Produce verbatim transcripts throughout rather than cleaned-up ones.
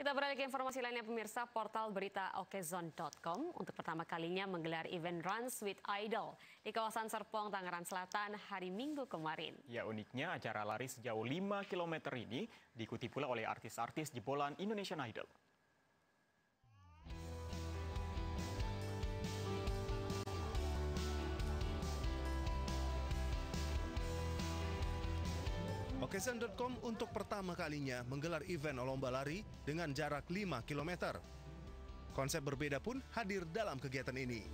Kita beralih ke informasi lainnya pemirsa, portal berita okezone dot com untuk pertama kalinya menggelar event Runs with Idol di kawasan Serpong, Tangerang Selatan hari Minggu kemarin. Ya, uniknya acara lari sejauh lima kilometer ini diikuti pula oleh artis-artis jebolan Indonesian Idol. okezone dot com untuk pertama kalinya menggelar event lomba lari dengan jarak lima kilometer. Konsep berbeda pun hadir dalam kegiatan ini.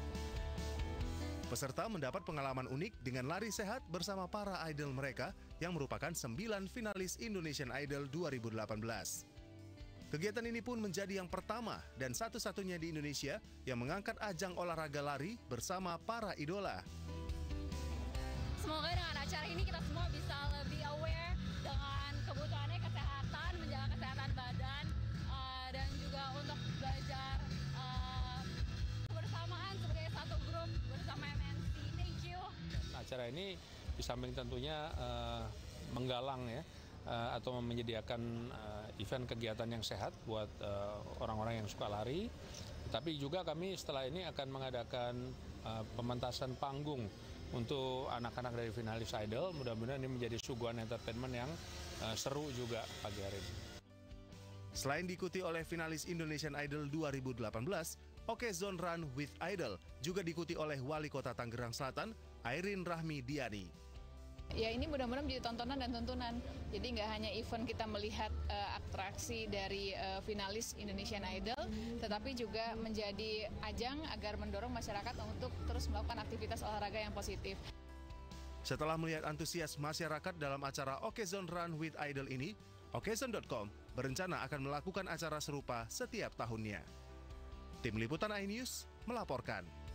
Peserta mendapat pengalaman unik dengan lari sehat bersama para idol mereka yang merupakan sembilan finalis Indonesian Idol dua ribu delapan belas. Kegiatan ini pun menjadi yang pertama dan satu-satunya di Indonesia yang mengangkat ajang olahraga lari bersama para idola. Semoga dengan acara ini kita semua bisa lebih aware dengan kebutuhannya kesehatan, menjaga kesehatan badan, uh, dan juga untuk belajar uh, kebersamaan sebagai satu grup bersama M N C. Thank you. Acara ini di samping tentunya uh, menggalang ya uh, atau menyediakan uh, event kegiatan yang sehat buat orang-orang uh, yang suka lari, tapi juga kami setelah ini akan mengadakan uh, pementasan panggung untuk anak-anak dari finalis Idol. Mudah-mudahan ini menjadi suguhan entertainment yang uh, seru juga pagi hari ini. Selain diikuti oleh finalis Indonesian Idol dua ribu delapan belas, Okezone Run with Idol juga diikuti oleh Wali Kota Tangerang Selatan, Airin Rahmi Diani. Ya, ini mudah-mudahan menjadi tontonan dan tuntunan. Jadi nggak hanya event kita melihat uh, atraksi dari uh, finalis Indonesian Idol, tetapi juga menjadi ajang agar mendorong masyarakat untuk terus melakukan aktivitas olahraga yang positif. Setelah melihat antusias masyarakat dalam acara Okezone Run with Idol ini, okezone dot com berencana akan melakukan acara serupa setiap tahunnya. Tim Liputan iNews melaporkan.